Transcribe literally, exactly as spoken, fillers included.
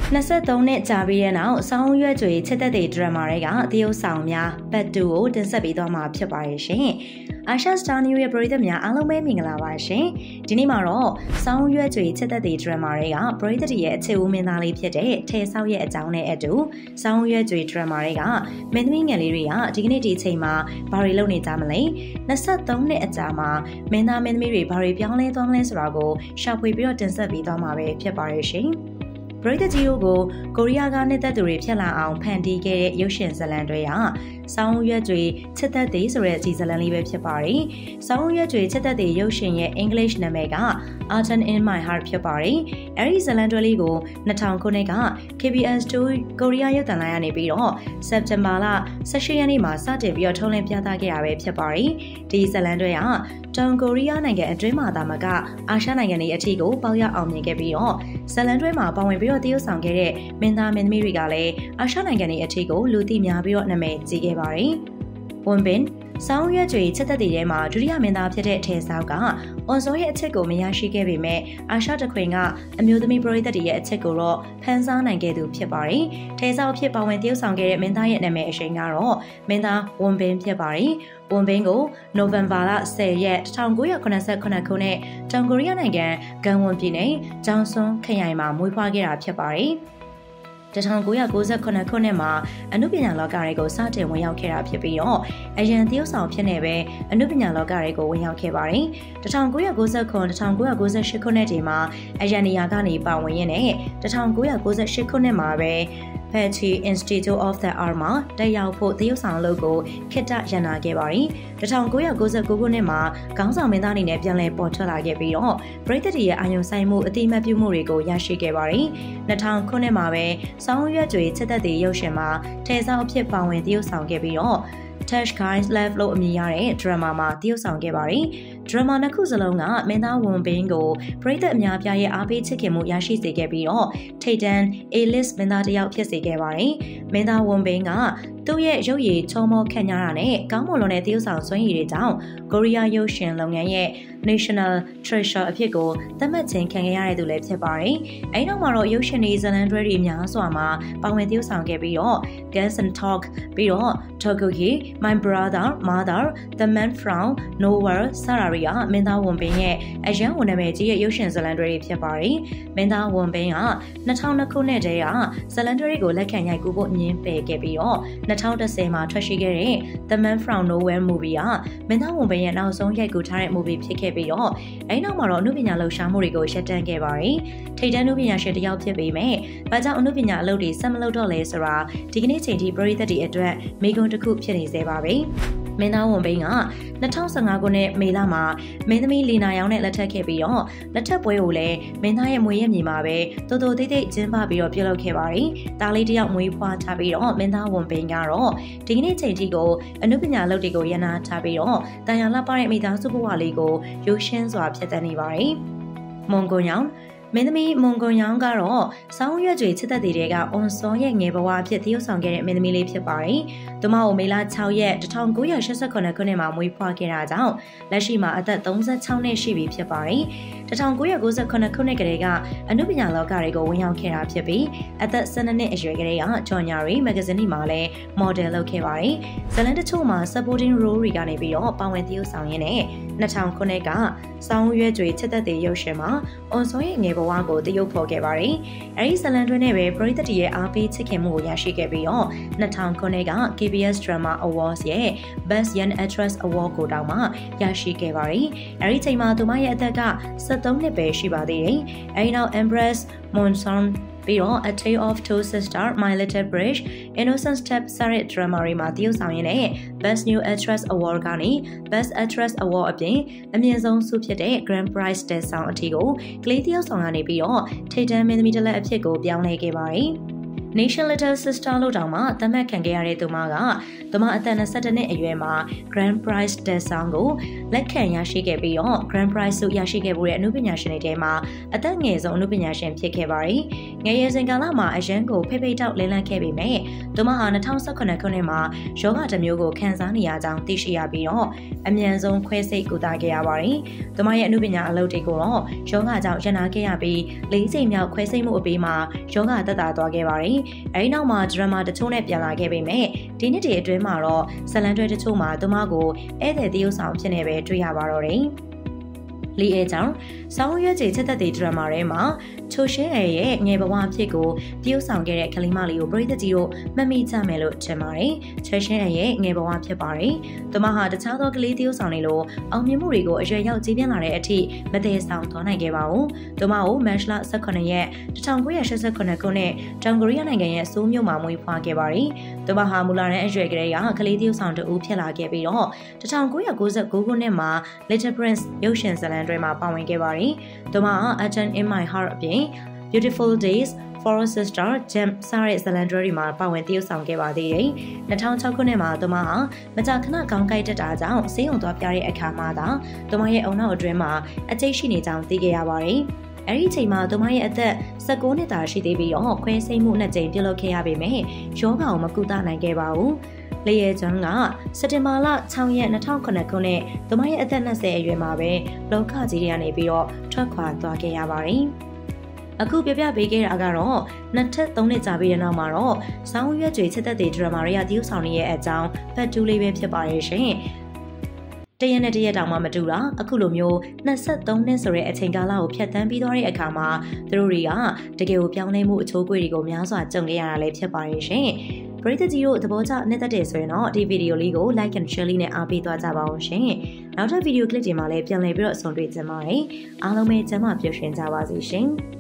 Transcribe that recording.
နှစ်ဆက်သုံးနှစ်ကြာပြီးတဲ့နောက်ဆောင်းရွက်ကျွေချစ်သက်တဲ့ဒရမာတွေကတရုတ်ဆောင်များဘတ်တူကိုတင်ဆက်ပေးသွားမှာဖြစ်ပါရဲ့ရှင်။အာရှစတာနျူရဲ့ပရိသတ်များအားလုံးပဲမင်္ဂလာပါရှင်။ဒီနေ့မှာတော့ဆောင်းရွက်ကျွေချစ်သက်တဲ့ဒရမာတွေကပရိသတ်ရဲ့အခြေဦးမင်းသားလေးဖြစ်တဲ့ထဲဆောက်ရဲ့အကြောင်းနဲ့အတူဆောင်းရွက်ကျွေဒရမာတွေကမင်းသမီးငယ်လေးတွေကဒီကနေ့ဒီအချိန်မှာဘာတွေလုပ်နေကြမလဲ။နှစ်ဆက်သုံးနှစ်အကြာမှာမင်းသားမင်းသမီးတွေဘာတွေပြောင်းလဲသွားမလဲဆိုတာကိုရှာဖွေပြီးတော့တင်ဆက်ပေးသွားမှာပဲဖြစ်ပါရဲ့ရှင်။ပရိသတ်ကြီးတို့ကိုကိုရီးယားကနှစ်သက်သူတွေဖြစ်လာအောင်ဖန်တီးခဲ့တဲ့ရုပ်ရှင်ဇာတ်လမ်းတွေကဆောင်းရွက်ကျွေချစ်သက်သည်ဆိုတဲ့အစီဇာတ်လမ်းလေးပဲဖြစ်ပါတယ်။ဆောင်းရွက်ကျွေချစ်သက်သည်ရုပ်ရှင်ရဲ့ English နာမည်က Autumn in My Heart ဖြစ်ပါတယ်။အဲဒီဇာတ်လမ်းတွဲလေးကိုနှစ်ထောင်ခုနှစ်က K B S two ကိုရီးယားရုပ်သံလိုင်းကနေပြီးတော့ September လ၁၈ရက်နေ့မှာစတင်ပြီးတော့ထုတ်လွှင့်ပြသခဲ့ရပဲဖြစ်ပါတယ်။ဒီဇာတ်လမ်းတွဲကတောင်ကိုရီးယားနိုင်ငံအတွင်းမှာသာမကအာရှနိုင်ငံတွေအထိကိုပေါက်ရောက်အောင်မြင်ခဲ့ပြီးတော့ဇာတ်လမ်းတွဲမှာပါဝင်ပြီးတော့တရုတ်ဆောင်ခဲ့တဲ့မင်းသားမင်းသမီးတွေကလည်းအာရှနိုင်ငံတွေအထိကိုလူသိများပြီးတော့နာမည်ကြီးခဲ့ပါတယ်။ဝန်ပင်ဆောင်းရွက်ကျွေချစ်သက်တဲ့ထဲမှာဒုတိယမင်းသားဖြစ်တဲ့ထဲဆောက်ကအွန်စောရဲ့အချက်ကိုမရရှိခဲ့ပေမဲ့အာရှတခွင်ကအမျိုးသမီးပရိသတ်တွေရဲ့အချက်ကိုတော့ဖန်ဆားနိုင်ခဲ့သူဖြစ်ပါတယ်။ထဲဆောက်ဖြစ်ပါဝင်တရုတ်ဆောင်ခဲ့တဲ့မင်းသားရဲ့နာမည်အရှိန်ကတော့မင်းသားဝန်ပင်ဖြစ်ပါတယ်။ဝန်ပင်ကိုနိုဝင်ဘာလဆယ်ရက်၁၉၇၇ခုနှစ်တောင်ကိုရီးယားနိုင်ငံဂန်ဝွန်ပြည်နယ်ဂျောင်ဆွန်ခရိုင်မှာမွေးဖွားခဲ့တာဖြစ်ပါတယ်။၁၉၉၇ခုနှစ်မှာအနုပညာလောကတွေကိုစတင်ဝင်ရောက်ခဲ့တာဖြစ်ပြီးတော့အရန်သရုပ်ဆောင်ဖြစ်နေပဲအနုပညာလောကတွေကိုဝင်ရောက်ခဲ့ပါတယ်။၁၉၉၇ ၁၉၉၈ခုနှစ်တည်းမှာအရန်နေရာကနေပါဝင်ရင်းနဲ့၁၉၉၈ခုနှစ်မှာပဲPetty Institute of the Arts မှာတက်ရောက်ဖို့သရုပ်ဆောင်လုပ်ကိုခေတ္တရန်နာခဲ့ပါတယ်။၁၉၉၉ခုနှစ်မှာခေါင်းဆောင်မင်းသားအနေနဲ့ပြန်လည်ပေါ်ထွက်လာခဲ့ပြီးတော့ပရိသတ်တွေရဲ့အာရုံစိုက်မှုအတိအမှတ်ပြုမှုတွေကိုရရှိခဲ့ပါတယ်။၂၀၀၀ခုနှစ်မှာပဲဆောင်းရွက်ကျွေချစ်သက်တဲ့ရုပ်ရှင်မှာထဲဆောက်အဖြစ်ပါဝင်သရုပ်ဆောင်ခဲ့ပြီးတော့ Touch Guys Love လို့အမည်ရတဲ့ drama မှာသရုပ်ဆောင်ခဲ့ပါတယ်။ drama နှစ်ခုစလုံးကမင်းသားဝန်ပင်ကိုပရိသတ်အများပြားရဲ့အားပေးချစ်ခင်မှုရရှိစေခဲ့ပြီးတော့ထိပ်တန်း A-list မင်းသားတစ်ယောက်ဖြစ်စေခဲ့ပါတယ်။မင်းသားဝန်ပင်ကသူ့ရဲ့ရုပ်ရည်ချောမောခန့်ညားတာနဲ့ကောင်းမွန်လွန်တဲ့သရုပ်ဆောင်စွမ်းရည်တွေကြောင့်ကိုရီးယားရုပ်ရှင်လုပ်ငန်းရဲ့ National Treasure အဖြစ်ကိုသတ်မှတ်ခြင်းခံခဲ့ရတဲ့သူလည်းဖြစ်ပါတယ်။အဲဒီနောက်မှာတော့ရုပ်ရှင်တွေဇာတ်လမ်းတွဲတွေများစွာမှာပါဝင်သရုပ်ဆောင်ခဲ့ပြီးတော့ Guns and Talk ပြီးတော့ Tokugi, My Brother, Mother, The Man from Nowhere စတာတွေကမင်းသားဝန်ပင်ရဲ့အရန်ဝန်နာမည်ကြီးရဲ့ရုပ်ရှင်ဇာတ်လမ်းတွဲတွေဖြစ်ပါတယ်။မင်းသားဝန်ပင်က၂၀၀၂ခုနှစ်တည်းကဇာတ်လမ်းတွဲတွေကိုလက်ခံရိုက်ကူးဖို့ညှင်းပယ်ခဲ့ပြီးတော့၂၀၁၀မှာထွက်ရှိခဲ့တဲ့ The Man from Nowhere movie ကမင်းသားဝန်ပင်ရဲ့နောက်ဆုံးရိုက်ကူးထားတဲ့ movie ဖြစ်ခဲ့ပြီးတော့အဲဒီနောက်မှာတော့အနုပညာလှုပ်ရှားမှုတွေကိုရပ်တန့်ခဲ့ပါတယ်။ထိပ်တန်းအနုပညာရှင်တစ်ယောက်ဖြစ်ပေမဲ့ဘာကြောင့်အနုပညာအလုပ်တွေဆက်မလုပ်တော့လဲဆိုတာဒီကနေ့ချိန်ထိပရိသတ်တွေအတွက်မိဂုဏ်တစ်ခုဖြစ်နေသေးပါပဲ။မင်းသားဝန်ပင်က၂၀၁၅ခုနှစ်မေလမှာမင်းသမီးလီနာယောင်နဲ့လက်ထပ်ခဲ့ပြီးတော့လက်ထပ်ပွဲကိုလည်းမင်းသားရဲ့မွေးရမြေမှာပဲတိုးတိုးတိတ်တိတ်ကျင်းပပြီးတော့ပြုလုပ်ခဲ့ပါတယ်။ဒါလေးတယောက်မွေးဖွားထားပြီးတော့မင်းသားဝန်ပင်ကတော့ဒီကနေ့ချိန်ထိကိုအနုပညာလုပ်တွေကိုရန်နာထားပြီးတော့တန်ရာလှပတဲ့မိသားစုဘဝလေးကိုရုပ်ရှင်းစွာဖြစ်တတ်နေပါတယ်။မွန်ကွန်ယောင်မင်းသမီးမွန်ကွန်ယောင်ကတော့ဆောင်းရွက်ကျွေချစ်သက်တဲ့တွေကအွန်စောရဲ့ငယ်ဘဝအဖြစ်သရုပ်ဆောင်ခဲ့တဲ့မင်းသမီးလေးဖြစ်ပါတယ်။သူမကိုမေလ၆ရက်၁၉၈၈ခုနှစ်မှာမွေးဖွားခဲ့တာကြောင့်လက်ရှိမှာအသက်၃၆နှစ်ရှိပြီဖြစ်ပါတယ်။၁၉၉၇ခုနှစ်ကတည်းကအနုပညာလောကတွေကိုဝင်ရောက်ခဲ့တာဖြစ်ပြီးအသက်၁၂နှစ်အရွယ်ကလေးကဂျွန်ညာရီမဂ္ဂဇင်းမှာလည်းမော်ဒယ်လုပ်ခဲ့ပါတယ်။ဇာတ်လမ်းတချို့မှာ supporting role တွေကနေပြီးတော့ပါဝင်သရုပ်ဆောင်ရင်းနဲ့၂၀၀၀ခုနှစ်ကဆောင်းရွက်ကျွေချစ်သက်တဲ့ရုပ်ရှင်မှာအွန်စောရဲ့ငယ်ဘဝကိုသရုပ်ဖော်ခဲ့ပါတယ်။အဲဒီဇာတ်လမ်းတွဲနဲ့ပဲပရိသတ်တွေရဲ့အားပေးချစ်ခင်မှုကိုရရှိခဲ့ပြီးတော့၂၀၀၀ခုနှစ်က K B S Drama Awards ရဲ့ Best Young Actress Award ကိုတောင်မှရရှိခဲ့ပါတယ်။အဲဒီချိန်မှာသူမရဲ့အသက်က၁၃နှစ်ပဲရှိပါသေးတယ်။အဲဒီနောက် Empress Monsonပြီးတော့ A Tale of Two Sisters, My Little Bridge, Innocent Step စတဲ့ drama တွေမှာသရုပ်ဆောင်ရင်းနဲ့ Best New Actress Award ကနေ Best Actress Award အပြင်အမြင့်ဆုံးဆုဖြစ်တဲ့ Grand Prize တက်ဆောင်အထီးကိုကလေးသရုပ်ဆောင်ကနေပြီးတော့ထိပ်တန်းမင်းသမီးတစ်လက်အဖြစ်ကိုပြောင်းလဲခဲ့ပါတယ်။ Nation Little Sister လို့တောင်မှသတ်မှတ်ခံခဲ့ရတဲ့သူမကသူမအသက်၂၁နှစ်အရွယ်မှာ Grand Prize တက်ဆောင်ကိုလက်ခံရရှိခဲ့ပြီးတော့ Grand Prize ဆုရရှိခဲ့မှုတဲ့အမှုပညာရှင်တွေထဲမှာအသက်ငယ်ဆုံးအမှုပညာရှင်ဖြစ်ခဲ့ပါတယ်။ငယ်ရွယ်စဉ်ကာလမှာအရန်ကိုဖိဖိတောက်လင်းလန့်ခဲ့ပေမဲ့သူမဟာ၂၀၁၇ခုနှစ်မှာယောဂတစ်မျိုးကိုခံစားနေရကြောင်းသိရှိရပြီးတော့အမြန်ဆုံးခွဲစိတ်ကုသခဲ့ရပါတယ်။သူမရဲ့အမှုပညာအလုပ်တွေကိုတော့ယောဂကြောင့်ရနာခဲ့ရပြီးလေးချိန်မြောက်ခွဲစိတ်မှုအပြီးမှာယောဂသက်သာသွားခဲ့ပါတယ်။အဲဒီနောက်မှာဒရမာတချို့နဲ့ပြန်လာခဲ့ပေမဲ့ဒီနှစ်တည်းအတွင်းမှာတော့ဇလန်တွဲတချို့မှာသူမကိုဧည့်သည်တရုပ်ဆောင်ဖြစ်နေပဲတွေ့ရပါတော့တယ်။လီအဲကြောင့်ဆောင်းရွက်ကြီးချက်သက်တဲ့ဒရမာထဲမှာချိုရှင်းရဲ့ငယ်ဘဝအဖြစ်ကိုတရုပ်ဆောင်ခဲ့တဲ့ကလေးမလေးကိုပရိသတ်ကြီးတို့မှတ်မိကြမယ်လို့ထင်ပါတယ်။ချိုရှင်းရဲ့ငယ်ဘဝဖြစ်ပါတယ်။သူမဟာတခြားသောကလေးတရုပ်ဆောင်တွေလိုအောင်မြင်မှုတွေကိုအရွယ်ရောက်ကြီးပြင်းလာတဲ့အထိမသေးဆောင်သွားနိုင်ခဲ့ပါဘူး။သူမကိုမတ်လ၁၉ရက်၁၉၈၇ခုနှစ်တောင်ကိုရီးယားနိုင်ငံရဲ့ဆိုးမြို့မှာမွေးဖွားခဲ့ပါတယ်။သူမဟာမူလာတဲ့အရွယ်ကလေးကကလေးတရုပ်ဆောင်တူဖြစ်လာခဲ့ပြီးတော့၁၉၉၉ခုနှစ်မှာ Little Prince ရုပ်ရှင်ဇာတ်လမ်းတွဲမှာပါဝင်ခဲ့ပါတယ်။သူမက Agent in My Heart အပြင် Beautiful Days, For a Sister, Gem စတဲ့ဇာတ်လမ်းတွဲတွေမှာပါဝင်တရုပ်ဆောင်ခဲ့ပါသေးတယ်။၂၀၀၆ခုနှစ်မှာသူမဟာမကြာခဏကောင်းကိုက်တက်တာကြောင့်ဆေးရုံသွားပြတဲ့အခါမှာသာသူမရဲ့အုံနောက်အတွင်းမှာအကျိတ်ရှိနေကြောင်းသိခဲ့ရပါတယ်။အဲဒီအချိန်မှာသူမရဲ့အသက်၁၉နှစ်သာရှိသေးပြီးတော့ခွဲစိတ်မှုနှစ်ကြိမ်ပြုလုပ်ခဲ့ရပေမဲ့ရောဂါကိုမကုသနိုင်ခဲ့ပါဘူး။လေယေဂျွန်ကစက်တင်ဘာလ၆ရက်၂၀၀၇ခုနှစ်သူမရဲ့အသက်၂၀အရွယ်မှာပဲလောကကြီးထဲကနေပြီးတော့ထွက်ခွာသွားခဲ့ရပါတယ်။အခုပြပြပေးခဲ့တာကတော့နှစ်ထပ်သုံးနှစ်ကြာပြီးတဲ့နောက်မှာတော့ဆောင်းရွက်ကြွေချက်သက်တဲ့ဒရမာတွေကတရုပ်ဆောင်နေရဲ့အကြောင်းဖတ်တူးလေးပဲဖြစ်ပါရဲ့ရှင်။တရက်နဲ့တရက်တောင်မှမတူတာအခုလိုမျိုး၂၃နှစ်ဆိုတဲ့အချိန်ကာလကိုဖြတ်သန်းပြီးသွားတဲ့အခါမှာသူတို့တွေကတကယ်ကိုပြောင်းလဲမှုအချိုးအကွေတွေကိုများစွာကြုံခဲ့ရတာလည်းဖြစ်ပါရဲ့ရှင်။ပရိသတ်ကြီးတို့သဘောကျနှစ်သက်တယ်ဆိုရင်တော့ဒီဗီဒီယိုလေးကို like and share လေးနဲ့အားပေးသွားကြပါအောင်ရှင်။နောက်ထပ်ဗီဒီယိုကလစ်တွေမှာလည်းပြန်လည်ပြီးတော့ဆုံတွေ့ကြပါမယ်။အားလုံးပဲကျန်းမာပျော်ရွှင်ကြပါစေရှင်။